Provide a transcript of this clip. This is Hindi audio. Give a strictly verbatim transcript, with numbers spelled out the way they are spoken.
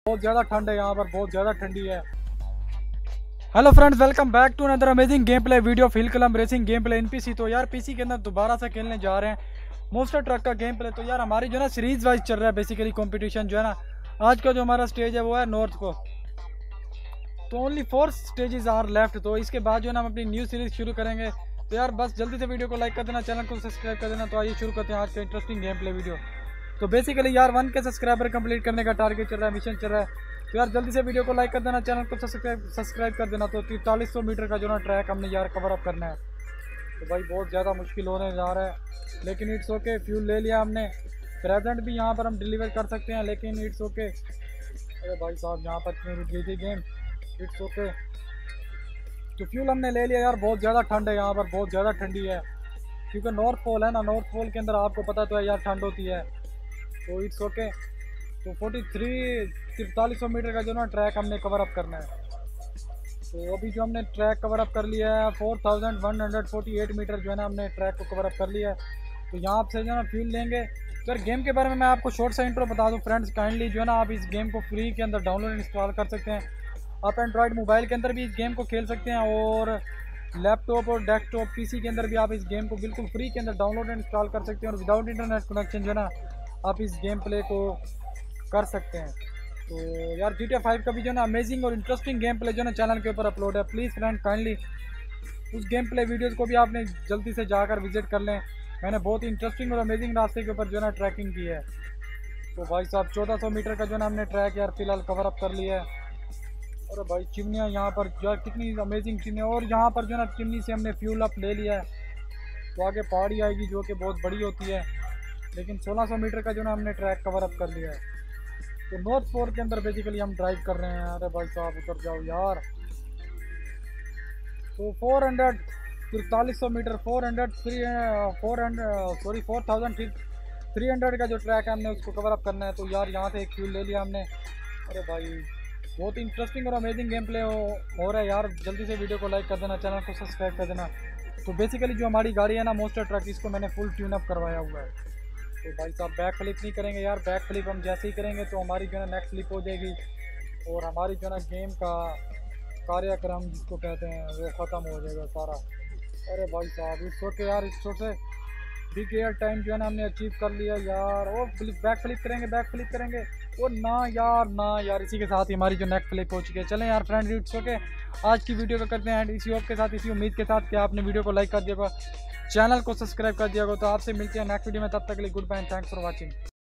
बहुत ज़्यादा ठंड है यहाँ पर, बहुत ज़्यादा ठंडी है। Hello friends, welcome back to another amazing game play video fill club racing game play in PC. तो यार पीसी के अंदर दोबारा से खेलने जा रहे हैं मोस्टर ट्रक का गेम प्ले। तो यार हमारी जो है ना सीरीज वाइज चल रहा है बेसिकली कंपटीशन जो है ना। आज का जो हमारा स्टेज है वो है नॉर्थ को। तो only four stages are left. तो इसके बाद जो है ना हम अपनी न्यू सीरीज शुरू करेंगे। तो यार बस जल्दी से वीडियो को लाइक कर देना, चैनल को सब्सक्राइब कर देना। तो आइए शुरू करते हैं आज का इंटरेस्टिंग गेम प्ले वीडियो। तो बेसिकली यार वन के सब्सक्राइबर कंप्लीट करने का टारगेट चल रहा है, मिशन चल रहा है। तो यार जल्दी से वीडियो को लाइक कर देना, चैनल को सब्सक्राइब सब्सक्राइब कर देना। तो तैंतालीस सौ मीटर का जो ना ट्रैक हमने यार कवर अप करना है। तो भाई बहुत ज़्यादा मुश्किल होने जा रहा है, लेकिन इट्स ओके। फ्यूल ले लिया हमने, प्रेजेंट भी यहाँ पर हम डिलीवर कर सकते हैं, लेकिन इट्स ओके। अरे भाई साहब यहाँ पर क्यों रुक गई थी गेम, इट्स ओके। तो फ्यूल हमने ले लिया। यार बहुत ज़्यादा ठंड है यहाँ पर, बहुत ज़्यादा ठंडी है, क्योंकि नॉर्थ पोल है ना। नॉर्थ पोल के अंदर आपको पता तो है यार ठंड होती है। तो इट्स ओके। तो फोर्टी थ्री तिरतालीस सौ मीटर का जो ना ट्रैक हमने कवर अप करना है। तो अभी जो हमने ट्रैक कवर अप कर लिया है four thousand one hundred forty eight meter जो है ना हमने ट्रैक को कवर अप कर लिया है। तो यहाँ से जो है ना फ्यूल लेंगे। तो यार गेम के बारे में मैं आपको शॉर्ट सा इंट्रो बता दूँ फ्रेंड्स। काइंडली जो है ना आप इस गेम को फ्री के अंदर डाउनलोड इंस्टॉल कर सकते हैं। आप एंड्रॉयड मोबाइल के अंदर भी इस गेम को खेल सकते हैं, और लैपटॉप और डेस्कटॉप पीसी के अंदर भी आप इस गेम को बिल्कुल फ्री के अंदर डाउनलोड इंस्टॉल कर सकते हैं। और विदाउट इंटरनेट कनेक्शन जो है ना आप इस गेम प्ले को कर सकते हैं। तो यार जी टी ए फाइव का भी जो है ना अमेजिंग और इंटरेस्टिंग गेम प्ले जो है ना चैनल के ऊपर अपलोड है। प्लीज़ फ्रेंड काइंडली उस गेम प्ले वीडियोज़ को भी आपने जल्दी से जाकर विजिट कर लें। मैंने बहुत ही इंटरेस्टिंग और अमेजिंग रास्ते के ऊपर जो है ना ट्रैकिंग की है। तो भाई साहब चौदह सौ मीटर का जो है ना हमने ट्रैक यार फिलहाल कवर अप कर लिया है। और भाई चिमनियाँ यहाँ पर जो है कितनी अमेजिंग चिमनियाँ, और यहाँ पर जो है ना चिमनी से हमने फ्यूल अप ले लिया है। तो आगे पहाड़ी आएगी जो कि बहुत बड़ी होती है, लेकिन सोलह सौ मीटर का जो ना हमने ट्रैक कवर अप कर लिया है। तो नॉर्थ पोल के अंदर बेसिकली हम ड्राइव कर रहे हैं। अरे भाई साहब उतर जाओ यार। तो फोर हंड्रेड तिरतालीस सौ meter four hundred three four hundred sorry four thousand three hundred का जो ट्रैक है हमने उसको कवर अप करना है। तो यार यहाँ से एक फ्यूल ले लिया हमने। अरे भाई बहुत इंटरेस्टिंग और अमेजिंग गेम प्ले हो, हो रहा है यार। जल्दी से वीडियो को लाइक कर देना, चैनल को सब्सक्राइब कर देना। तो बेसिकली जो हमारी गाड़ी है ना मोस्टर ट्रक, इसको मैंने फुल ट्यून अप करवाया हुआ है। तो भाई साहब बैक फ्लिप नहीं करेंगे यार। बैक फ्लिप हम जैसे ही करेंगे तो हमारी जो है नेक फ्लिप हो जाएगी, और हमारी जो है ना गेम का कार्यक्रम जिसको कहते हैं वो ख़त्म हो जाएगा सारा। अरे भाई साहब इस छोटे यार इस छोटे बिग एयर टाइम जो है ना हमने अचीव कर लिया यार। और बैक फ्लिप करेंगे बैक फ्लिप करेंगे वो ना यार ना यार। इसी के साथ ही हमारी जो नेक फ्लिप हो चुकी है। चलें यार फ्रेंड इट्स ओके। आज की वीडियो को करते हैं एंड इसी होप के साथ, इसी उम्मीद के साथ कि आपने वीडियो को लाइक कर दिया होगा, चैनल को सब्सक्राइब कर दिया होगा। तो आपसे मिलते हैं नेक्स्ट वीडियो में, तब तक के लिए good bye and thanks for watching.